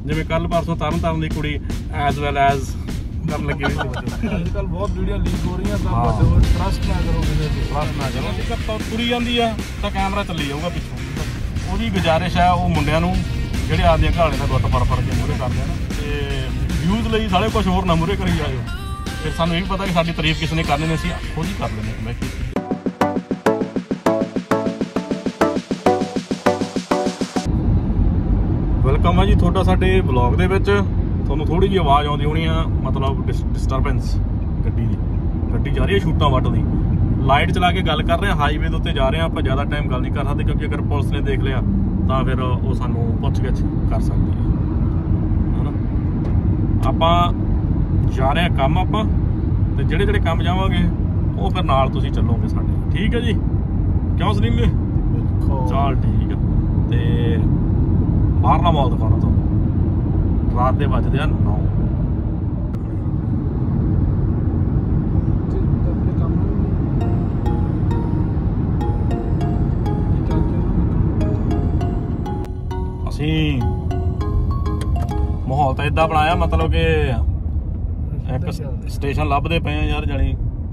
ਜਿਵੇਂ ਕੱਲ ਪਰਸੋਂ ਤਰਨ ਦੀ ਕੁੜੀ ਐਜ਼ ਵੈਲ ਐਜ਼ ਕਰਨ ਲੱਗੀ ਹੋਈ ਸੀ। ਅੱਜ ਕੱਲ ਬਹੁਤ ਵੀਡੀਓ ਲੀਕ ਹੋ ਰਹੀਆਂ ਤਾਂ ਬਚੋ, ਟਰਸਟ ਨਾ ਕਰੋ ਕਿਸੇ ਤੇ, ਟਰਸਟ ਨਾ ਕਰੋ। ਜੇਕਰ ਤੁਰੀ ਜਾਂਦੀ ਆ ਤਾਂ ਕੈਮਰਾ ਚੱਲੀ ਜਾਊਗਾ ਪਿੱਛੋਂ। ਉਹਦੀ ਗੁਜ਼ਾਰਿਸ਼ ਹੈ ਉਹ ਮੁੰਡਿਆਂ ਨੂੰ ਜਿਹੜੇ ਆਪਦੀਆਂ ਘਰਾਣੇ ਦਾ ਗੁੱਟ ਫੜ ਕੇ ਮੂਹਰੇ ਕਰਦੇ ਹਨ ਤੇ ਵਿਊਜ਼ ਲਈ ਸਾਲੇ ਕੁਛ ਹੋਰ ਨਾ ਮੂਹਰੇ ਕਰੀ ਜਾਇਓ। ਫਿਰ ਸਾਨੂੰ ਇਹ ਵੀ ਪਤਾ ਕਿ ਸਾਡੀ ਤਾਰੀਫ ਕਿਸੇ ਨੇ ਕਰਨੀ ਨਹੀਂ, ਅਸੀਂ ਖੁਦ ਹੀ ਕਰ ਲੈਂਦੇ ਮੈਂ ਕੀ। ਵੈਲਕਮ ਹੈ ਜੀ ਤੁਹਾਡਾ ਸਾਡੇ ਵਲੌਗ ਦੇ ਵਿੱਚ। ਤੁਹਾਨੂੰ ਥੋੜੀ ਜਿਹੀ ਆਵਾਜ਼ ਆਉਂਦੀ ਹੋਣੀ ਆ, ਮਤਲਬ ਡਿਸਟਰਬੈਂਸ ਗੱਡੀ ਦੀ। ਗੱਡੀ ਜਾ ਰਹੀ ਹੈ ਸ਼ੂਟਾਂ ਵੱਟ ਦੀ, ਲਾਈਟ ਚਲਾ ਕੇ ਗੱਲ ਕਰ ਰਹੇ ਹਾਂ। ਹਾਈਵੇ ਦੇ ਉੱਤੇ ਜਾ ਰਹੇ ਹਾਂ ਆਪਾਂ, ਜ਼ਿਆਦਾ ਟਾਈਮ ਗੱਲ ਨਹੀਂ ਕਰ ਸਕਦੇ ਕਿਉਂਕਿ ਅਗਰ ਪੁਲਿਸ ਨੇ ਦੇਖ ਲਿਆ ਤਾਂ ਫਿਰ ਉਹ ਸਾਨੂੰ ਪੁੱਛ-ਗਿੱਛ ਕਰ ਸਕਦੀ ਹੈ, ਹੈ ਨਾ। ਆਪਾਂ ਜਾ ਰਹੇ ਹਾਂ ਕੰਮ ਆਪਾਂ, ਤੇ ਜਿਹੜੇ ਕੰਮ ਜਾਵਾਂਗੇ ਉਹ ਫਿਰ ਨਾਲ ਤੁਸੀਂ ਚੱਲੋਗੇ ਸਾਡੇ, ਠੀਕ ਹੈ ਜੀ। ਕਿਉਂ ਸਲੀਮ ਜੀ? ਚੱਲ ਠੀਕ ਆ। ਤੇ ਬਾਹਰਲਾ ਮਾਹੌਲ ਦਿਖਾਉਣਾ ਤੁਹਾਨੂੰ। ਰਾਤ ਦੇ ਵੱਜਦੇ ਆ 9। ਅਸੀਂ ਮਾਹੌਲ ਤਾਂ ਏਦਾਂ ਬਣਾਇਆ, ਮਤਲਬ ਕਿ ਇੱਕ ਸਟੇਸ਼ਨ ਲੱਭਦੇ ਪਏ ਆ ਯਾਰ। ਜਾਣੀ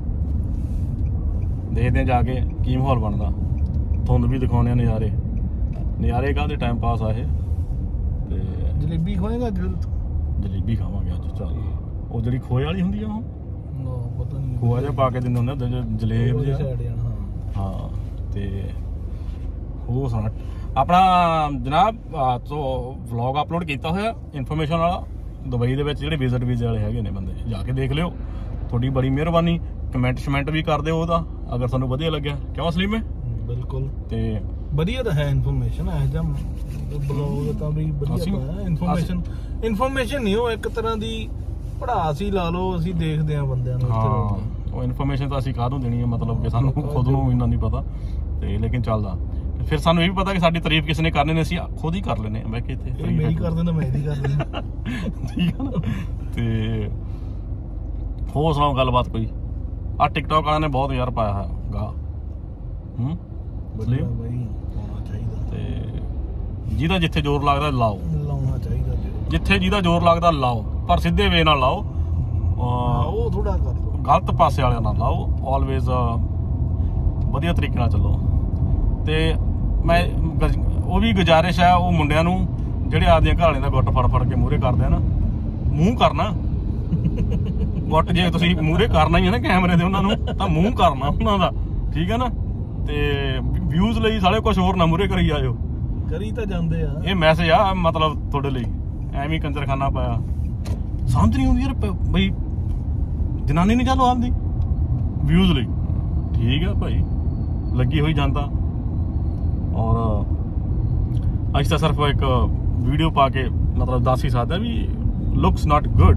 ਦੇਖਦੇ ਆ ਜਾ ਕੇ ਕੀ ਮਾਹੌਲ ਬਣਦਾ, ਤੁਹਾਨੂੰ ਵੀ ਦਿਖਾਉਂਦੇ ਆ ਨਜ਼ਾਰੇ ਕਾਹਦੇ ਟਾਈਮ ਪਾਸ ਆ ਇਹ। ਤੇ ਜਲੇਬੀ ਖੋਏਗਾ? ਜਲੇਬੀ ਖਾਵਾਂਗੇ ਅੱਜ। ਚੱਲ ਉਹ ਜਿਹੜੀ ਖੋਏ ਵਾਲੀ ਹੁੰਦੀ ਆ, ਉਹ ਪਤਾ ਨਹੀਂ, ਖੋਆ ਜਿਹਾ ਪਾ ਕੇ ਦਿੰਦੇ ਹੁੰਦੇ ਜਲੇਬ ਜਿਹਾ। ਹਾਂ ਤੇ ਉਹ ਸੁਣਾ ਆਪਣਾ ਜਨਾਬ ਵਲੌਗ ਅਪਲੋਡ ਕੀਤਾ ਹੋਇਆ ਇਨਫੋਰਮੇਸ਼ਨ ਵਾਲਾ, ਦੁਬਈ ਦੇ ਵਿੱਚ ਜਿਹੜੇ ਵਿਜ਼ਿਟ ਵੀਜ਼ੇ ਵਾਲੇ ਹੈਗੇ ਨੇ ਬੰਦੇ, ਜਾ ਕੇ ਦੇਖ ਲਿਓ। ਤੁਹਾਡੀ ਬੜੀ ਮਿਹਰਬਾਨੀ। ਕਮੈਂਟ ਵੀ ਕਰ ਦਿਓ ਉਹਦਾ ਅਗਰ ਤੁਹਾਨੂੰ ਵਧੀਆ ਲੱਗਿਆ। ਕਿਉਂ ਸਲੀਮ? ਬਿਲਕੁਲ। ਤੇ ਵਧੀਆ ਤਾਂ ਹੈ ਇਨਫੋਰਮੇਸ਼ਨ, ਇਹ ਜਿਹਾ ਬਲੌਗ ਤਾਂ ਵੀ ਵਧੀਆ ਹੈ। ਇਨਫੋਰਮੇਸ਼ਨ ਨਹੀਂ, ਉਹ ਇੱਕ ਤਰ੍ਹਾਂ ਦੀ ਪੜ੍ਹਾਸ ਹੀ ਲਾ ਲਓ। ਅਸੀਂ ਦੇਖਦੇ ਆ ਬੰਦਿਆਂ ਨੂੰ। ਹਾਂ, ਉਹ ਇਨਫੋਰਮੇਸ਼ਨ ਤਾਂ ਅਸੀਂ ਕਾਹਦੋਂ ਦੇਣੀ ਹੈ, ਮਤਲਬ ਕਿ ਸਾਨੂੰ ਖੁਦ ਨੂੰ ਇੰਨਾ ਨਹੀਂ ਪਤਾ ਤੇ ਲੇਕਿਨ ਚੱਲਦਾ। ਫਿਰ ਸਾਨੂੰ ਇਹ ਵੀ ਪਤਾ ਕਿ ਸਾਡੀ ਤਾਰੀਫ ਕਿਸੇ ਨੇ ਕਰਨੀ ਨਹੀਂ, ਅਸੀਂ ਖੁਦ ਹੀ ਕਰ ਲੈਂਦੇ ਹਾਂ। ਮੈਂ ਕਿ ਇੱਥੇ ਮੇਰੀ ਕਰ ਦਿੰਦਾ, ਮੈਂ ਇਹਦੀ ਕਰ ਦਿੰਦਾ। ਠੀਕ ਹੈ ਨਾ। ਤੇ ਹੋਰ ਸੁਣਾਓ ਗੱਲਬਾਤ ਕੋਈ। ਆ ਟਿਕਟੋਕ ਵਾਲਿਆਂ ਨੇ ਬਹੁਤ ਯਾਰ ਪਾਇਆ ਹੈ ਗਾ। ਵਧੀਆ ਬਾਈ, ਹੋਣਾ ਚਾਹੀਦਾ। ਤੇ ਜਿਹਦਾ ਜਿੱਥੇ ਜ਼ੋਰ ਲੱਗਦਾ ਲਾਉਣਾ ਚਾਹੀਦਾ। ਜਿੱਥੇ ਜਿਹਦਾ ਜ਼ੋਰ ਲੱਗਦਾ ਲਾਓ, ਪਰ ਸਿੱਧੇ ਵੇ ਨਾਲ ਲਾਓ। ਉਹ ਥੋੜਾ ਕਰ ਲਓ, ਗਲਤ ਪਾਸੇ ਵਾਲਿਆਂ ਨਾਲ ਲਾਓ। ਆਲਵੇਜ਼ ਵਧੀਆ ਤਰੀਕੇ ਨਾਲ ਚੱਲੋ। ਤੇ ਮੈਂ ਉਹ ਵੀ ਗੁਜ਼ਾਰਿਸ਼ ਹੈ ਉਹ ਮੁੰਡਿਆਂ ਨੂੰ ਜਿਹੜੇ ਆਪਦੀਆਂ ਘਰਾਣੇ ਦਾ ਗੁੱਟ ਫੜ ਕੇ ਮੂਹਰੇ ਕਰਦੇ ਆ ਨਾ। ਮੂੰਹ ਕਰਨਾ ਗੁੱਟ, ਜੇ ਤੁਸੀਂ ਮੂਹਰੇ ਕਰਨਾ ਹੀ ਹੈ ਨਾ ਕੈਮਰੇ ਦੇ ਉਹਨਾਂ ਨੂੰ, ਤਾਂ ਮੂੰਹ ਕਰਨਾ ਉਹਨਾਂ ਦਾ, ਠੀਕ ਹੈ ਨਾ। ਤੇ ਵਿਊਜ਼ ਲਈ ਸਾਲੇ ਕੁਛ ਹੋਰ ਨਾ ਮੂਹਰੇ ਕਰੀ ਜਾਇਓ। ਕਰੀ ਤਾਂ ਜਾਂਦੇ ਆ। ਇਹ ਮੈਸੇਜ ਆ ਮਤਲਬ ਤੁਹਾਡੇ ਲਈ। ਐਵੇਂ ਕੰਜਰਖਾਨਾ ਪਾਇਆ, ਸਮਝ ਨਹੀਂ ਆਉਂਦੀ ਯਾਰ ਬਈ। ਜਨਾਨੀ ਨਹੀਂ ਚੱਲੋ ਆਪਦੀ ਵਿਊਜ਼ ਲਈ, ਠੀਕ ਆ ਭਾਈ, ਲੱਗੀ ਹੋਈ ਜਾਂਦਾ। ਔਰ ਅੱਜ ਤਾਂ ਸਿਰਫ ਇੱਕ ਵੀਡੀਓ ਪਾ ਕੇ ਮਤਲਬ ਦੱਸ ਹੀ ਸਕਦਾ ਵੀ ਲੁਕਸ ਨਾਟ ਗੁੱਡ।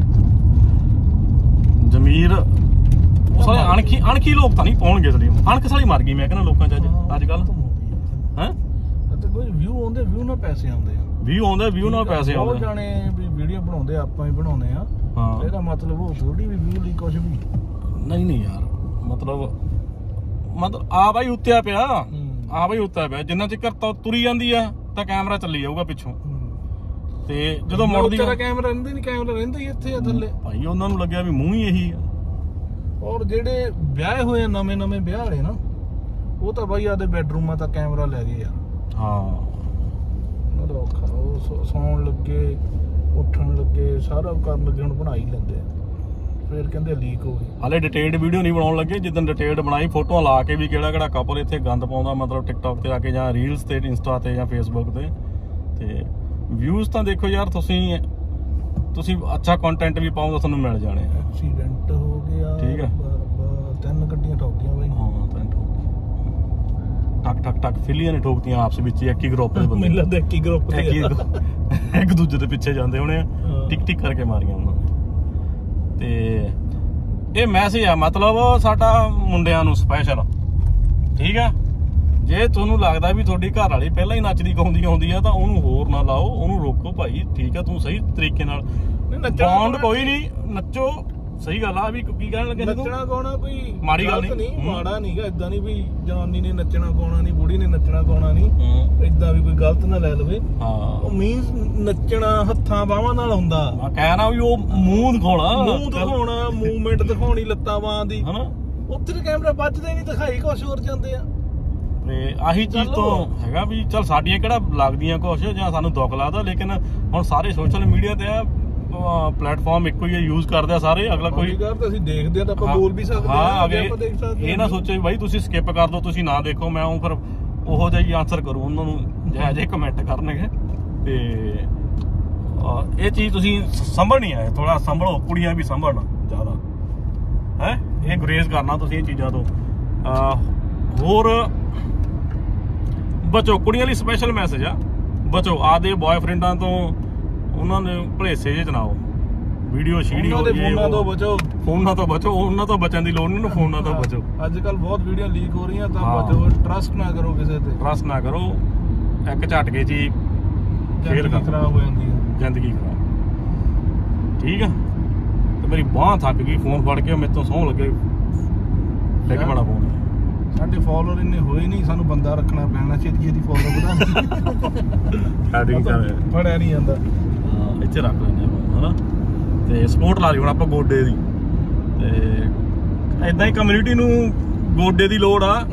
ਜ਼ਮੀਰ ਸਾਰੇ ਅਣਖੀ ਲੋਕ ਤਾਂ ਨਹੀਂ ਪਾਉਣਗੇ। ਸਾਡੀ ਅਣਖ ਸਾਲੀ ਮਰ ਗਈ ਮੈਂ ਕਹਿੰਦਾ ਲੋਕਾਂ ਚ ਅੱਜ ਕੱਲ। ਹੈ ਕੋਈ ਵਿਊ ਆਉਂਦੇ, ਵਿਊ ਨਾਲ ਪੈਸੇ ਆਉਂਦੇ ਆ। ਵਿਊ ਨਾਲ ਪੈਸੇ ਆਉਂਦੇ। ਬਹੁਤ ਜਾਣੇ ਵੀ ਵੀਡੀਓ ਬਣਾਉਂਦੇ, ਆਪਾਂ ਹੀ ਬਣਾਉਂਦੇ ਆ। ਇਹਦਾ ਮਤਲਬ ਉਹ ਥੋੜੀ ਵੀ ਵਿਊ ਲਈ ਕੁਝ ਵੀ ਨਹੀਂ ਯਾਰ। ਮਤਲਬ ਆ ਬਾਈ ਉੱਤਿਆ ਪਿਆ, ਜਿੰਨਾ ਚਿਰ ਤੁਰੀ ਜਾਂਦੀ ਆ ਤਾਂ ਕੈਮਰਾ ਚੱਲੀ ਜਾਊਗਾ ਪਿੱਛੋਂ। ਤੇ ਜਦੋਂ ਮੁੜਦੀ ਕੈਮਰਾ ਰਹਿੰਦਾ ਨਹੀਂ, ਕੈਮਰਾ ਰਹਿੰਦਾ ਹੀ ਇੱਥੇ ਆ ਥੱਲੇ ਭਾਈ। ਉਹਨਾਂ ਨੂੰ ਲੱਗਿਆ ਵੀ ਮੂੰਹ ਹੀ ਇਹੀ ਆ। ਔਰ ਜਿਹੜੇ ਵਿਆਹੇ ਹੋਏ ਨਵੇਂ ਵਿਆਹ ਵਾਲੇ ਨਾ, ਉਹ ਤਾਂ ਬਾਈ ਆਦੇ ਬੈਡਰੂਮਾਂ ਤੱਕ ਕੈਮਰਾ ਲੈ ਗਏ ਆ। ਹਾਂ, ਉਹਨਾਂ ਦਾ ਔਖਾ। ਉਹ ਸੌਣ ਲੱਗੇ, ਉੱਠਣ ਲੱਗੇ, ਸਾਰਾ ਕਰਨ ਲੱਗੇ, ਹੁਣ ਬਣਾ ਹੀ ਲੈਂਦੇ ਆ। ਫਿਰ ਕਹਿੰਦੇ ਲੀਕ ਹੋ ਗਈ। ਹਾਲੇ ਡਿਟੇਲਡ ਵੀਡੀਓ ਨਹੀਂ ਬਣਾਉਣ ਲੱਗੇ। ਜਿੱਦਣ ਡਿਟੇਲਡ ਬਣਾਈ, ਫੋਟੋਆਂ ਲਾ ਕੇ ਵੀ ਕਿਹੜਾ ਕਪਲ ਇੱਥੇ ਗੰਦ ਪਾਉਂਦਾ, ਮਤਲਬ ਟਿਕਟੋਕ ਤੇ ਆ ਕੇ ਜਾਂ ਰੀਲਸ ਤੇ, ਇੰਸਟਾ ਤੇ ਜਾਂ ਫੇਸਬੁੱਕ ਤੇ। ਤੇ ਵਿਊਜ਼ ਤਾਂ ਦੇਖੋ ਯਾਰ, ਤੁਸੀਂ ਅੱਛਾ ਕੰਟੈਂਟ ਵੀ ਪਾਉਂਦਾ ਤੁਹਾਨੂੰ ਮਿਲ ਜਾਣੇ। ਐਕਸੀਡੈਂਟ ਹੋ ਗਿਆ, ਠੀਕ ਹੈ। 3 ਗੱਡੀਆਂ ਠੋਕੀਆਂ ਬਾਈ। ਹਾਂ, 3 ਠੋਕ ਫਿਲੀਆਂ ਨੇ ਠੋਕਤੀਆਂ ਆਪਸ ਵਿੱਚ ਹੀ। ਇੱਕ ਹੀ ਗਰੁੱਪ ਦੇ ਬੰਦੇ, ਮੈਨੂੰ ਲੱਗਦਾ ਇੱਕ ਹੀ ਗਰੁੱਪ ਦੇ ਇੱਕ ਦੂਜੇ ਦੇ ਪਿੱਛੇ ਜਾਂਦੇ ਹੋਣੇ ਆ। ਟਿਕ ਕਰਕੇ ਮਾਰੀਆਂ ਉਹਨਾਂ ਨੇ। ਤੇ ਇਹ ਮੈਸੇਜ ਆ ਮਤਲਬ ਸਾਡਾ ਮੁੰਡਿਆਂ ਨੂੰ ਸਪੈਸ਼ਲ, ਠੀਕ ਆ। ਜੇ ਤੁਹਾਨੂੰ ਲੱਗਦਾ ਵੀ ਤੁਹਾਡੀ ਘਰ ਵਾਲੀ ਪਹਿਲਾਂ ਹੀ ਨੱਚਦੀ ਗਾਉਂਦੀ ਆਉਂਦੀ ਆ ਤਾਂ ਉਹਨੂੰ ਹੋਰ ਨਾ ਲਾਓ, ਉਹਨੂੰ ਰੋਕੋ ਭਾਈ, ਠੀਕ ਆ। ਤੂੰ ਸਹੀ ਤਰੀਕੇ ਨਾਲ ਬੌਂਡ ਕੋਈ ਨਹੀਂ, ਨੱਚੋ ਸਹੀ ਗੱਲ ਆ ਵੀ ਕੀ ਕਹਿਣ ਲੱਗੇ ਨੱਚਣਾ ਗਾਉਣਾ ਕੋਈ ਮਾੜੀ ਗੱਲ ਗਲਤ ਨਹੀਂ। ਮਾੜਾ ਨਹੀਂਗਾ, ਇਦਾਂ ਨਹੀਂ ਵੀ ਜਵਾਨੀ ਨੇ ਨੱਚਣਾ ਗਾਉਣਾ ਨਹੀਂ, ਬੁੜੀ ਨੇ ਨੱਚਣਾ ਗਾਉਣਾ ਨਹੀਂ, ਇਦਾਂ ਵੀ ਕੋਈ ਗਲਤ ਨਾ ਲੈ ਲਵੇ। ਹਾਂ ਉਹ ਮੀਨਸ ਨੱਚਣਾ ਹੱਥਾਂ ਬਾਹਾਂ ਨਾਲ ਹੁੰਦਾ। ਮੈਂ ਕਹਿਣਾ ਵੀ ਉਹ ਮੂੰਹ ਦਿਖਾਉਣਾ, ਮੂੰਹ ਦਿਖਾਉਣਾ, ਮੂਵਮੈਂਟ ਦਿਖਾਉਣੀ ਲੱਤਾਂ ਬਾਹਾਂ ਦੀ, ਹਨਾ। ਉੱਥੇ ਤੇ ਕੈਮਰਾ ਵੱਜਦਾ ਹੀ ਨਹੀਂ, ਦਿਖਾਈ ਕੁਛ ਹੋਰ ਜਾਂਦੇ ਆ। ਤੇ ਆਹੀ ਚੀਜ਼ ਤੋਂ ਹੈਗਾ ਵੀ ਚਲ ਸਾਡੀਆਂ ਕਿਹੜਾ ਲੱਗਦੀਆਂ ਕੁਛ ਜਾਂ ਸਾਨੂੰ ਦੁੱਖ ਲੱਗਦਾ, ਲੇਕਿਨ ਹੁਣ ਸਾਰੇ ਸੋਸ਼ਲ ਮੀਡੀਆ ਤੇ ਆ ਪਲੇਟਫਾਰਮ ਇੱਕੋ ਹੀ ਯੂਜ਼ ਕਰਦੇ ਆ ਸਾਰੇ। ਅਗਲਾ ਕੋਈ ਤਾਂ ਅਸੀਂ ਦੇਖਦੇ ਆ ਤਾਂ ਆਪਾਂ ਬੋਲ ਵੀ ਸਕਦੇ ਹਾਂ, ਆਪਾਂ ਦੇਖ ਸਕਦੇ ਇਹ ਨਾ ਸੋਚੇ ਵੀ ਬਾਈ ਤੁਸੀਂ ਸਕਿਪ ਕਰ ਦਿਓ, ਤੁਸੀਂ ਨਾ ਦੇਖੋ, ਮੈਂ ਉਹ ਫਿਰ ਉਹੋ ਜਿਹਾ ਹੀ ਆਨਸਰ ਕਰੂੰ ਉਹਨਾਂ ਨੂੰ ਜਿਹੋ ਜਿਹੇ ਕਮੈਂਟ ਕਰਨਗੇ। ਤੇ ਇਹ ਚੀਜ਼ ਤੁਸੀਂ ਸੰਭਲਣੀ ਹੈ, ਥੋੜਾ ਸੰਭਲੋ, ਕੁੜੀਆਂ ਵੀ ਸੰਭਲਣਾ ਜ਼ਿਆਦਾ ਹੈ, ਇਹ ਗੁਰੇਜ਼ ਕਰਨਾ ਤੁਸੀਂ ਇਹ ਚੀਜ਼ਾਂ ਤੋਂ। ਹੋਰ ਬਚੋ, ਕੁੜੀਆਂ ਲਈ ਸਪੈਸ਼ਲ ਮੈਸੇਜ ਆ, ਬਚੋ ਆਦੇ ਬॉयਫ੍ਰੈਂਡਾਂ ਤੋਂ, ਉਹਨਾਂ ਨੇ ਭਲੇਸੇ ਜੇ ਚਲਾਓ, ਵੀਡੀਓ ਸ਼ੀਡੀਓ ਫੋਨਾਂ ਤੋਂ ਬਚੋ, ਫੋਨਾਂ ਤੋਂ ਬਚੋ, ਉਹਨਾਂ ਤੋਂ ਬਚਣ ਦੀ ਲੋੜ ਨਹੀਂ, ਫੋਨਾਂ ਤੋਂ ਬਚੋ। ਅੱਜ ਕੱਲ ਬਹੁਤ ਵੀਡੀਓ ਲੀਕ ਹੋ ਰਹੀਆਂ, ਤਾਂ ਬਚੋ, ਟਰਸਟ ਨਾ ਕਰੋ ਕਿਸੇ ਤੇ, ਟਰਸਟ ਨਾ ਕਰੋ, ਇੱਕ ਝਟਕੇ ਚ ਹੀ ਫੇਲ ਖਰਾਬ ਹੋ ਜਾਂਦੀ ਹੈ ਜ਼ਿੰਦਗੀ ਖਰਾਬ। ਠੀਕ ਆ, ਤੇ ਮੇਰੀ ਬਾਂਹ ਥੱਕ ਗਈ ਫੋਨ ਫੜ ਕੇ, ਮੇਰੇ ਤੋਂ ਸੌਂ ਲੱਗੇ ਡਿੱਗ ਬੜਾ ਫੋਨ। ਸਾਡੇ ਫਾਲੋਅਰ ਇੰਨੇ ਹੋਏ ਨਹੀਂ, ਸਾਨੂੰ ਬੰਦਾ ਰੱਖਣਾ ਪੈਣਾ, ਛੇਤੀ ਛੇਤੀ ਫਾਲੋ ਫੜਿਆ ਨਹੀਂ ਜਾਂਦਾ। ਇੱਥੇ ਰੱਖ ਲੈਂਦੇ ਆਪਾਂ ਹਨਾ, ਤੇ ਸਪੋਰਟ ਲਾ ਲਈ ਹੁਣ ਆਪਾਂ ਗੋਡੇ ਦੀ। ਤੇ ਏਦਾਂ ਹੀ ਕਮਿਊਨਿਟੀ ਨੂੰ ਗੋਡੇ ਦੀ ਲੋੜ ਆ,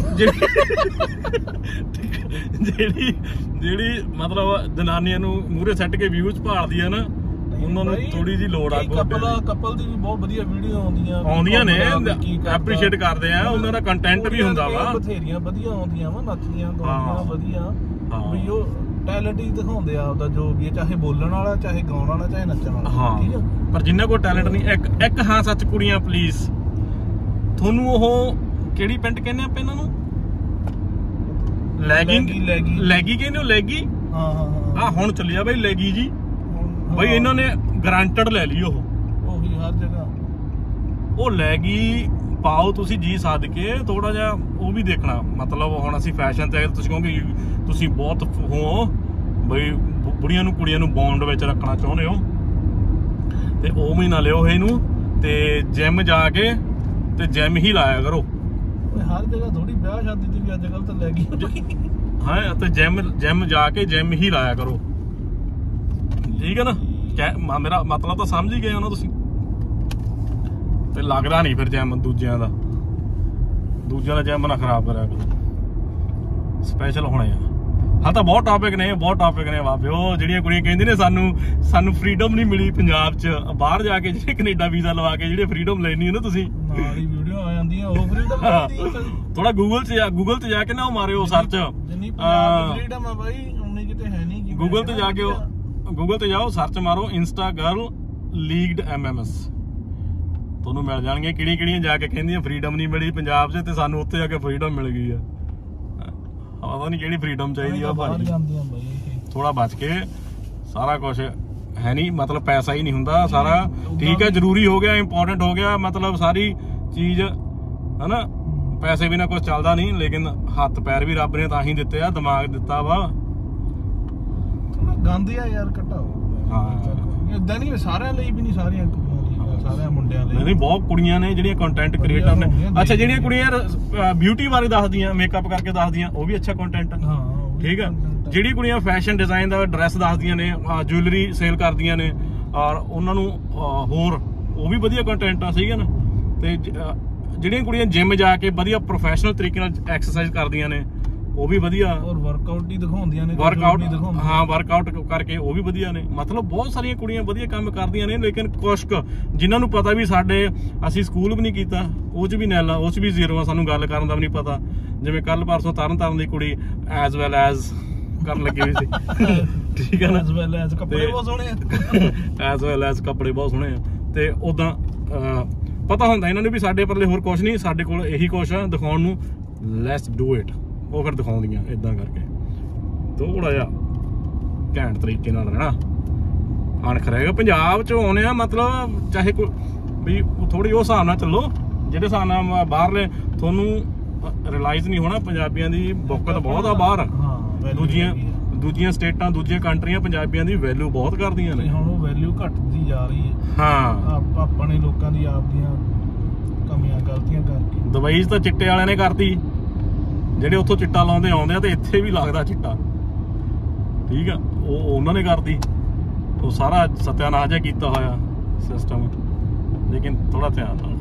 ਜਿਹੜੀ ਮਤਲਬ ਜਨਾਨੀਆਂ ਨੂੰ ਮੂਹਰੇ ਸੱਟ ਕੇ ਵਿਊਜ਼ ਭਾਲਦੀ ਆ ਨਾ, ਉਹਨਾਂ ਨੂੰ ਥੋੜੀ ਜੀ ਲੋੜ ਆ ਗੋਡੇ ਦੀ। ਕਪਲ ਦੀ ਵੀ ਬਹੁਤ ਵਧੀਆ ਵੀਡੀਓ ਆਉਂਦੀਆਂ ਨੇ, ਐਪਰੀਸ਼ੀਏਟ ਕਰਦੇ ਆ, ਉਹਨਾਂ ਦਾ ਕੰਟੈਂਟ ਵੀ ਹੁੰਦਾ ਵਾ, ਬਥੇਰੀਆਂ ਵਧੀਆ ਆਉਂਦੀਆਂ ਵਾ, ਨੱਚਦੀਆਂ ਗਾਉਂਦੀਆਂ ਵਧੀਆ ਵੀ, ਉਹ ਟੈਲੈਂਟ ਹੀ ਦਿਖਾਉਂਦੇ ਆ ਆਪਦਾ, ਜੋ ਵੀ ਚਾਹੇ ਬੋਲਣ ਵਾਲਾ, ਚਾਹੇ ਗਾਉਣ ਵਾਲਾ, ਚਾਹੇ ਨੱਚਣ ਵਾਲਾ। ਠੀਕ ਆ, ਪਰ ਜਿੰਨਾ ਕੋਲ ਟੈਲੈਂਟ ਨਹੀਂ, ਇੱਕ ਹਾਂ ਸੱਚ ਕੁੜੀਆਂ ਪਲੀਜ਼, ਤੁਹਾਨੂੰ ਉਹ ਕਿਹੜੀ ਪੈਂਟ ਕਹਿੰਦੇ ਆਪਾਂ ਇਹਨਾਂ ਨੂੰ, ਲੈਗੀ ਕਹਿੰਦੇ ਹੋ, ਲੈਗੀ। ਹਾਂ ਹੁਣ ਚੱਲਿਆ ਬਈ ਲੈਗੀ ਜੀ, ਬਈ ਇਹਨਾਂ ਨੇ ਗਰੰਟਡ ਲੈ ਲਈ ਉਹੀ ਹਰ ਜਗ੍ਹਾ। ਉਹ ਲੈਗੀ ਪਾਓ ਤੁਸੀਂ ਜੀ ਸੱਦ ਕੇ, ਥੋੜਾ ਜਿਹਾ ਉਹ ਵੀ ਦੇਖਣਾ, ਮਤਲਬ ਹੁਣ ਅਸੀਂ ਫੈਸ਼ਨ ਤੇ ਤੁਸੀਂ ਕਹੋਗੇ ਤੁਸੀਂ ਬਹੁਤ ਹੋ ਬਈ ਬੁੜੀਆਂ ਨੂੰ ਕੁੜੀਆਂ ਨੂੰ ਬੌਂਡ ਵਿੱਚ ਰੱਖਣਾ ਚਾਹੁੰਦੇ ਹੋ, ਤੇ ਉਹ ਵੀ ਨਾ ਲਿਓ ਇਹਨੂੰ, ਤੇ ਜਿਮ ਜਾ ਕੇ ਤੇ ਜਿਮ ਹੀ ਲਾਇਆ ਕਰੋ। ਹਰ ਜਗ੍ਹਾ ਥੋੜੀ ਵਿਆਹ ਸ਼ਾਦੀ ਦੀ ਵੀ ਅੱਜ ਕੱਲ ਤਾਂ ਲੈ ਗਈ ਹਾਂ, ਤੇ ਜਿਮ ਜਾ ਕੇ ਜਿਮ ਹੀ ਲਾਇਆ ਕਰੋ। ਠੀਕ ਹੈ ਨਾ, ਮੇਰਾ ਮਤਲਬ ਤਾਂ ਸਮਝ ਹੀ ਗਏ ਹੋ ਨਾ ਤੁਸੀਂ। ਤੇ ਲੱਗਦਾ ਨਹੀਂ ਫਿਰ ਜਿਮ ਦੂਜਿਆਂ ਦਾ ਜਿਮ ਨਾ ਖਰਾਬ ਕਰਿਆ ਕਰੋ, ਸਪੈਸ਼ਲ ਹੋਣੇ ਆ। ਹਾਂ ਤਾਂ ਬਹੁਤ ਟਾਪਿਕ ਨੇ ਬਾਬੇ, ਉਹ ਜਿਹੜੀਆਂ ਕੁੜੀਆਂ ਕਹਿੰਦੀ ਨੇ ਸਾਨੂੰ ਫਰੀडम ਨਹੀਂ ਮਿਲੀ ਪੰਜਾਬ 'ਚ, ਬਾਹਰ ਜਾ ਕੇ ਜਿਹੜੇ ਕੈਨੇਡਾ ਵੀਜ਼ਾ ਲਵਾ ਕੇ ਜਿਹੜੇ ਫਰੀडम ਲੈਣੀ ਹੈ ਨਾ ਤੁਸੀਂ, ਨਾਲ ਹੀ ਵੀਡੀਓ ਆ ਜਾਂਦੀਆਂ ਉਹ ਫਰੀडम। ਥੋੜਾ ਗੂਗਲ 'ਚ ਜਾ ਕੇ ਨਾ ਉਹ ਮਾਰਿਓ ਸਰਚ, ਜਿੰਨੀ ਪੰਜਾਬ ਦੀ ਫਰੀडम ਆ ਬਾਈ ਉਨੀ ਕਿਤੇ ਹੈ ਨਹੀਂ। ਗੂਗਲ ਤੇ ਜਾਓ, ਸਰਚ ਮਾਰੋ ਇੰਸਟਾ ਗਰਲ ਲੀਗਡ MMS, ਤੁਹਾਨੂੰ ਮਿਲ ਜਾਣਗੇ ਕਿਹੜੀਆਂ ਜਾ ਕੇ ਕਹਿੰਦੀਆਂ ਫਰੀडम ਨਹੀਂ ਮਿਲੀ ਪੰਜਾਬ 'ਚ, ਤੇ ਸਾਨੂੰ ਉੱਥੇ ਜਾ ਕੇ ਫਰੀडम ਮਿਲ ਗਈ ਆ। ਪਤਾ ਨਹੀਂ ਕਿਹੜੀ ਫਰੀडम ਚਾਹੀਦੀ ਆ ਭਾਜੀ, ਥੋੜਾ ਬਚ ਕੇ, ਸਾਰਾ ਕੁਝ ਹੈ ਨਹੀਂ, ਮਤਲਬ ਪੈਸਾ ਹੀ ਨਹੀਂ ਹੁੰਦਾ ਸਾਰਾ। ਠੀਕ ਹੈ, ਜ਼ਰੂਰੀ ਹੋ ਗਿਆ, ਇੰਪੋਰਟੈਂਟ ਹੋ ਗਿਆ, ਮਤਲਬ ਸਾਰੀ ਚੀਜ਼ ਹਨਾ, ਪੈਸੇ ਬਿਨਾਂ ਕੁਝ ਚੱਲਦਾ ਨਹੀਂ, ਲੇਕਿਨ ਹੱਥ ਪੈਰ ਵੀ ਰੱਬ ਨੇ ਤਾਂ ਹੀ ਦਿੱਤੇ ਆ, ਦਿਮਾਗ ਦਿੱਤਾ ਵਾ। ਥੋੜਾ ਗੰਦ ਆ ਯਾਰ, ਘਟਾਓ। ਹਾਂ ਇਦਾਂ ਨਹੀਂ, ਸਾਰਿਆਂ ਲਈ ਵੀ ਨਹੀਂ, ਸਾਰਿਆਂ ਮੁੰਡਿਆਂ ਲਈ ਨਹੀਂ। ਬਹੁਤ ਕੁੜੀਆਂ ਨੇ ਜਿਹੜੀਆਂ ਕੰਟੈਂਟ ਕ੍ਰੀਏਟਰ ਨੇ। ਅੱਛਾ, ਜਿਹੜੀਆਂ ਕੁੜੀਆਂ ਬਿਊਟੀ ਬਾਰੇ ਦੱਸਦੀਆਂ, ਮੇਕਅਪ ਕਰਕੇ ਦੱਸਦੀਆਂ, ਉਹ ਵੀ ਅੱਛਾ ਕੰਟੈਂਟ। ਠੀਕ ਆ, ਜਿਹੜੀ ਕੁੜੀਆਂ ਫੈਸ਼ਨ ਡਿਜ਼ਾਈਨ ਦਾ ਡਰੈਸ ਦੱਸਦੀਆਂ ਨੇ, ਜੁਐਲਰੀ ਸੇਲ ਕਰਦੀਆਂ ਨੇ, ਔਰ ਉਹਨਾਂ ਨੂੰ ਹੋਰ ਉਹ ਵੀ ਵਧੀਆ ਕੰਟੈਂਟ ਆ। ਸਹੀ ਹੈ ਨਾ, ਤੇ ਜਿਹੜੀਆਂ ਕੁੜੀਆਂ ਜਿਮ ਜਾ ਕੇ ਵਧੀਆ ਪ੍ਰੋਫੈਸ਼ਨਲ ਤਰੀਕੇ ਨਾਲ ਐਕਸਰਸਾਈਜ਼ ਕਰਦੀਆਂ ਨੇ, ਉਹ ਵੀ ਵਧੀਆ, ਔਰ ਵਰਕਆਊਟ ਹੀ ਦਿਖਾਉਂਦੀਆਂ ਨੇ, ਵਰਕਆਊਟ ਕਰਕੇ ਉਹ ਵੀ ਵਧੀਆ ਨੇ। ਮਤਲਬ ਬਹੁਤ ਸਾਰੀਆਂ ਕੁੜੀਆਂ ਵਧੀਆ ਕੰਮ ਕਰਦੀਆਂ ਨੇ, ਲੇਕਿਨ ਕੁਛ ਜਿਨ੍ਹਾਂ ਨੂੰ ਪਤਾ ਵੀ ਅਸੀਂ ਸਕੂਲ ਵੀ ਨਹੀਂ ਕੀਤਾ, ਉਹ 'ਚ ਵੀ ਨੈਲਾ, ਉਹ 'ਚ ਵੀ ਜ਼ੀਰੋ ਆ, ਸਾਨੂੰ ਗੱਲ ਕਰਨ ਦਾ ਵੀ ਨਹੀਂ ਪਤਾ। ਜਿਵੇਂ ਕੱਲ ਪਰਸੋਂ ਤਰਨ ਦੀ ਕੁੜੀ ਐਜ਼ ਵੈਲ ਐਜ਼ ਕਰਨ ਲੱਗੀ ਹੋਈ ਸੀ। ਠੀਕ ਹੈ ਨਾ, ਐਜ਼ ਵੈਲ ਐਜ਼ ਕੱਪੜੇ ਬਹੁਤ ਸੋਹਣੇ ਆ, ਤੇ ਉਦਾਂ ਪਤਾ ਹੁੰਦਾ ਇਹਨਾਂ ਨੂੰ ਵੀ ਸਾਡੇ ਪਰਲੇ ਹੋਰ ਕੁਛ ਨਹੀਂ, ਸਾਡੇ ਕੋਲ ਇਹੀ ਕੁਛ ਆ ਦਿਖਾਉਣ ਨੂੰ, ਲੈਟਸ ਡੂ ਇਟ। ਉਹ ਫਿਰ ਦਿਖਾਉਂਦੀਆਂ ਇਦਾਂ ਕਰਕੇ, ਥੋੜਾ ਜਿਹਾ ਘੈਂਟ ਤਰੀਕੇ ਨਾਲ ਰਹਿਣਾ, ਅਣਖ ਰਹੇਗਾ। ਪੰਜਾਬ 'ਚ ਆਉਣੇ ਆ, ਮਤਲਬ ਚਾਹੇ ਕੋਈ ਵੀ ਥੋੜੀ ਉਹ ਹਿਸਾਬ ਨਾਲ ਚੱਲੋ, ਜਿਹੜੇ ਹਿਸਾਬ ਨਾਲ ਬਾਹਰਲੇ ਤੁਹਾਨੂੰ ਰਿਲਾਈਜ਼ ਨਹੀਂ ਹੋਣਾ, ਪੰਜਾਬੀਆਂ ਦੀ ਬੁੱਕਤ ਬਹੁਤ ਆ ਬਾਹਰ, ਦੂਜੀਆਂ ਸਟੇਟਾਂ ਦੂਜੀਆਂ ਕੰਟਰੀਆਂ ਪੰਜਾਬੀਆਂ ਦੀ ਵੈਲਿਊ ਬਹੁਤ ਕਰਦੀਆਂ ਨੇ। ਹੁਣ ਉਹ ਵੈਲਿਊ ਘਟਦੀ ਜਾ ਰਹੀ ਹੈ। ਹਾਂ ਆਪਣੇ ਲੋਕਾਂ ਦੀ ਆਪਦੀਆਂ ਕਮੀਆਂ ਗਲਤੀਆਂ ਕਰਕੇ। ਦੁਬਈ 'ਚ ਤਾਂ ਚਿੱਟੇ ਵਾਲਿਆਂ ਨੇ ਕਰਤੀ, ਜਿਹੜੇ ਉੱਥੋਂ ਚਿੱਟਾ ਲਾਉਂਦੇ ਆਉਂਦੇ ਆ ਤੇ ਇੱਥੇ ਵੀ ਲੱਗਦਾ ਚਿੱਟਾ, ਠੀਕ ਆ, ਉਹ ਉਹਨਾਂ ਨੇ ਕਰਤੀ। ਉਹ ਸਾਰਾ ਸਤਿਆਨਾਸ਼ ਜਿਹਾ ਕੀਤਾ ਹੋਇਆ ਸਿਸਟਮ। ਲੇਕਿਨ ਥੋੜਾ ਧਿਆਨ ਨਾਲ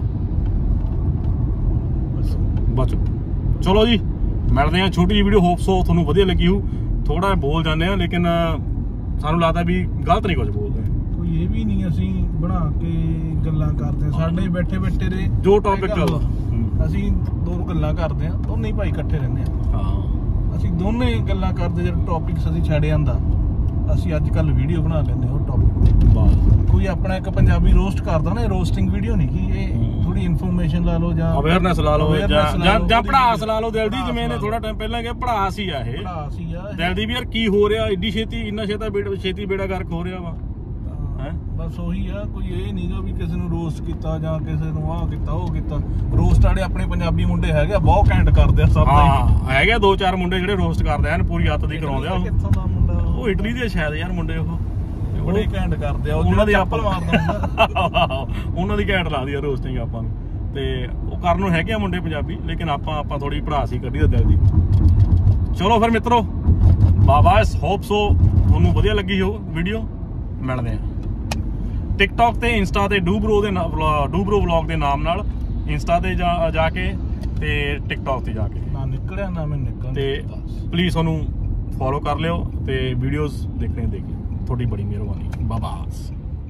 ਬਚੋ। ਚਲੋ ਜੀ, ਮਿਲਦੇ ਆ ਛੋਟੀ ਜਿਹੀ ਵੀਡੀਓ, ਹੋਪ ਸੋ ਤੁਹਾਨੂੰ ਵਧੀਆ ਲੱਗੀ ਹੋ। ਥੋੜਾ ਬੋਲ ਜਾਂਦੇ ਆ ਲੇਕਿਨ ਸਾਨੂੰ ਲੱਗਦਾ ਵੀ ਗਲਤ ਨਹੀਂ ਕੁਝ ਬੋਲਦੇ। ਕੋਈ ਇਹ ਵੀ ਨਹੀਂ ਅਸੀਂ ਬਣਾ ਕੇ ਗੱਲਾਂ ਕਰਦੇ, ਸਾਡੇ ਬੈਠੇ ਬੈਠੇ ਦੇ ਜੋ ਟੌਪਿਕ ਅਸੀਂ ਦੋ ਗੱਲਾਂ ਕਰਦੇ ਆ, ਦੋਨੇ ਹੀ ਭਾਈ ਇਕੱਠੇ ਰਹਿੰਦੇ ਆ। ਹਾਂ ਅਸੀਂ ਦੋਨੇ ਗੱਲਾਂ ਕਰਦੇ, ਜਿਹੜਾ ਟੌਪਿਕਸ ਅਸੀਂ ਛੱਡ ਜਾਂਦਾ ਅਸੀਂ ਅੱਜ ਕੱਲ ਵੀਡੀਓ ਬਣਾ ਲੈਂਦੇ ਉਹ ਟੌਪਿਕ। ਕੋਈ ਆਪਣਾ ਇੱਕ ਪੰਜਾਬੀ ਰੋਸਟ ਕਰਦਾ ਨਾ, ਰੋਸਟਿੰਗ ਵੀਡੀਓ ਨਹੀਂ ਕਿ ਇਹ ਥੋੜੀ ਇਨਫੋਰਮੇਸ਼ਨ ਲਾ ਲਓ ਜਾਂ ਅਵੇਅਰਨੈਸ ਲਾ ਲਓ ਜਾਂ ਪੜਾਸ ਲਾ ਲਓ। ਦਿਲ ਦੀ ਜਿਵੇਂ ਨੇ ਥੋੜਾ ਟਾਈਮ ਪਹਿਲਾਂ ਕਿ ਪੜਾਸ ਹੀ ਆ ਇਹ, ਪੜਾਸ ਹੀ ਆ ਦਿਲ ਦੀ ਵੀ ਯਾਰ ਕੀ ਹੋ ਰਿਹਾ ਏਡੀ ਛੇਤੀ, ਇੰਨਾ ਛੇਤੀ ਬੇੜਾ ਗਰਕ ਹੋ ਰਿਹਾ ਵਾ। ਬਸ ਉਹੀ ਆ, ਕੋਈ ਇਹ ਨਹੀਂਗਾ ਵੀ ਕਿਸੇ ਨੂੰ ਰੋਸਟ ਕੀਤਾ ਜਾਂ ਕਿਸੇ ਨੂੰ ਆਹ ਕੀਤਾ ਉਹ ਕੀਤਾ। ਰੋਸਟ ਵਾਲੇ ਆਪਣੇ ਪੰਜਾਬੀ ਮੁੰਡੇ ਹੈਗੇ ਬਹੁਤ ਘੈਂਟ ਕਰਦੇ ਆ ਸਭ। ਹਾਂ ਹੈਗੇ 2-4 ਮੁੰਡੇ ਜਿਹੜੇ ਰੋਸਟ ਕਰਦੇ ਆ, ਪੂਰੀ ਹੱਥ ਦੀ ਕਰਾਉਂਦੇ ਆ। ਕਿੱਥੋਂ ਦਾ ਮੁੰਡਾ ਉਹ ਇਟਲੀ ਦੇ ਸ਼ਾਇਦ ਯਾਰ ਮੁੰਡੇ, ਉਹ ਬੜੇ ਘੈਂਟ ਕਰਦੇ ਆ। ਉਹਨਾਂ ਦੀ ਚੱਪਲ ਮਾਰਦਾ ਉਹਨਾਂ ਦੀ ਘੈਂਟ ਲੱਗਦੀ ਆ ਰੋਸਟਿੰਗ ਆਪਾਂ ਨੂੰ, ਤੇ ਉਹ ਕਰਨ ਨੂੰ ਹੈਗੇ ਆ ਮੁੰਡੇ ਪੰਜਾਬੀ, ਲੇਕਿਨ ਆਪਾਂ ਥੋੜੀ ਪੜਾਸ ਹੀ ਕੱਢੀ ਦਾ ਦਿਲ ਦੀ। ਚਲੋ ਫਿਰ ਮਿੱਤਰੋ, ਬਾਬਾ ਹੋਪ ਸੋ ਤੁਹਾਨੂੰ ਵਧੀਆ ਲੱਗੀ ਹੋ ਵੀਡੀਓ। ਮਿਲਦੇ ਆ ਟਿਕਟੌਕ ਤੇ ਇੰਸਟਾ ਤੇ ਡੂਬਰੋ ਵਲੌਗ ਦੇ ਨਾਮ ਨਾਲ, ਇੰਸਟਾ ਤੇ ਜਾ ਕੇ ਤੇ ਟਿਕਟੌਕ ਤੇ ਜਾ ਕੇ ਨਾ ਨਿਕਲਿਆ ਨਾ ਮੈਂ ਨਿਕਲ। ਤੇ ਪਲੀਜ਼ ਤੁਹਾਨੂੰ ਫੋਲੋ ਕਰ ਲਿਓ ਤੇ ਵੀਡੀਓਜ਼ ਦੇਖਣੇ ਦੇਖ ਲਿਓ। ਤੁਹਾਡੀ ਬੜੀ ਮਿਹਰਬਾਨੀ। ਬਾਬਾਸ।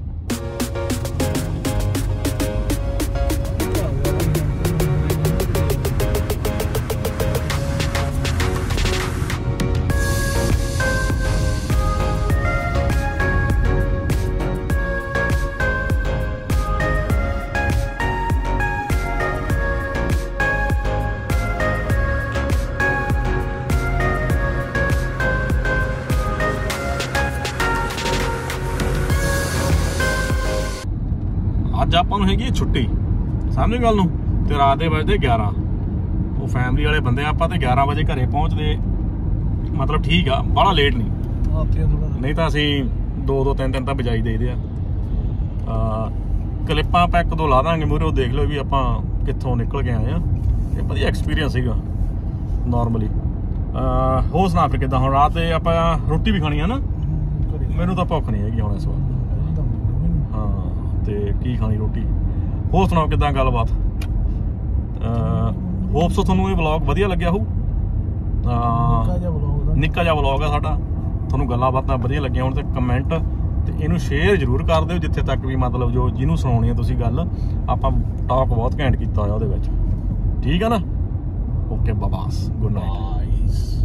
ਅੱਜ ਆਪਾਂ ਨੂੰ ਹੈਗੀ ਛੁੱਟੀ, ਸਮਝ ਗੱਲ ਨੂੰ, ਤੇ ਰਾਤ ਦੇ ਵਜੇ 11। ਉਹ ਫੈਮਿਲੀ ਵਾਲੇ ਬੰਦੇ ਆਪਾਂ ਤੇ 11 ਵਜੇ ਘਰੇ ਪਹੁੰਚਦੇ, ਮਤਲਬ ਠੀਕ ਆ, ਬੜਾ ਲੇਟ ਨਹੀਂ। ਨਹੀਂ ਤਾਂ ਅਸੀਂ 2-2 3-3 ਤਾਂ ਵਜਾਈ ਦੇਦੇ ਆ। ਕਲਿੱਪਾਂ ਆਪਾਂ 1-2 ਲਾ ਦਾਂਗੇ ਮੂਹਰੇ, ਉਹ ਦੇਖ ਲਓ ਵੀ ਆਪਾਂ ਕਿੱਥੋਂ ਨਿਕਲ ਕੇ ਆਏ ਆ। ਇਹ ਵਧੀਆ ਐਕਸਪੀਰੀਅੰਸ ਸੀਗਾ ਨਾਰਮਲੀ। ਹੋਰ ਸੁਣਾ ਫਿਰ ਕਿੱਦਾਂ? ਹੁਣ ਰਾਤ ਦੇ ਆਪਾਂ ਰੋਟੀ ਵੀ ਖਾਣੀ ਆ ਨਾ? ਮੈਨੂੰ ਤਾਂ ਭੁੱਖ ਨਹੀਂ ਹੈਗੀ ਹੁਣ ਇਸ ਵਾਰ। ਹਾਂ ਤੇ ਕੀ ਖਾਣੀ ਰੋਟੀ? ਹੋਰ ਸੁਣਾਓ ਕਿੱਦਾਂ ਗੱਲਬਾਤ? ਹੋਪਸ ਤੁਹਾਨੂੰ ਇਹ ਵਲੌਗ ਵਧੀਆ ਲੱਗਿਆ ਹੋਊ। ਨਿੱਕਾ ਜਿਹਾ ਵਲੌਗ ਆ ਸਾਡਾ, ਤੁਹਾਨੂੰ ਗੱਲਾਂ ਬਾਤਾਂ ਵਧੀਆ ਲੱਗੀਆਂ ਹੋਣ ਤੇ ਕਮੈਂਟ ਤੇ ਇਹਨੂੰ ਸ਼ੇਅਰ ਜ਼ਰੂਰ ਕਰ ਦਿਓ ਜਿੱਥੇ ਤੱਕ ਵੀ ਮਤਲਬ ਜੋ ਜਿਹਨੂੰ ਸੁਣਾਉਣੀ ਹੈ ਤੁਸੀਂ ਗੱਲ। ਆਪਾਂ ਟਾਕ ਬਹੁਤ ਘੈਂਟ ਕੀਤਾ ਹੋਇਆ ਉਹਦੇ ਵਿੱਚ, ਠੀਕ ਆ ਨਾ? ਓਕੇ ਬਾਬਾਸ, ਗੁੱਡ ਨਾਈਟ।